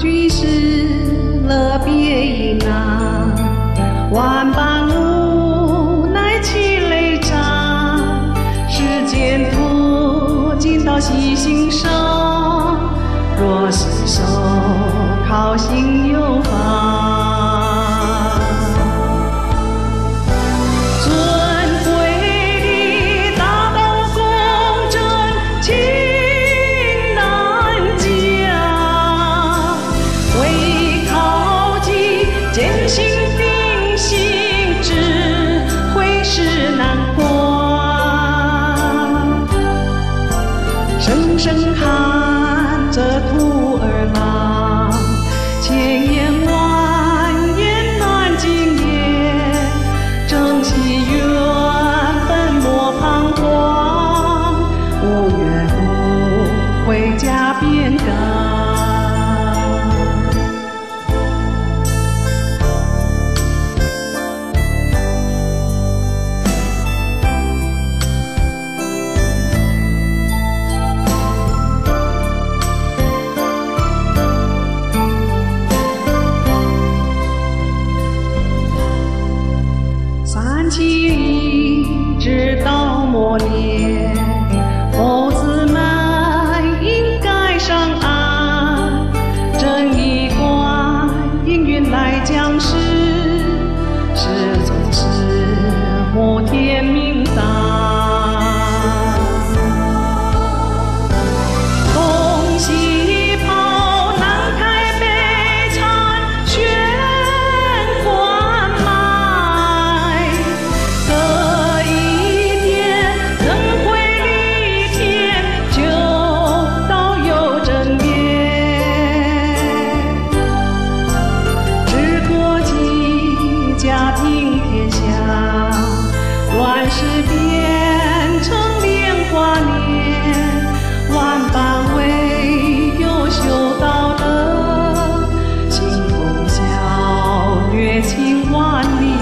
君失了别影啊，万般无奈泣泪沾，世间途尽到细心上，若是手靠心有方。 艰辛定性，只会是难关。声声喊着徒儿郎，千言万言难尽言。珍惜缘分莫彷徨，无怨无悔加变改。 三七一直到末年，父子们应该上岸。正义观，应运来将士，始终是摩天明灯。东西跑南开北残，玄关埋。 这一天，人会离天，就道有真言。治国济家平天下，乱世变成莲花年。万般唯有修道德，清风笑月情万里。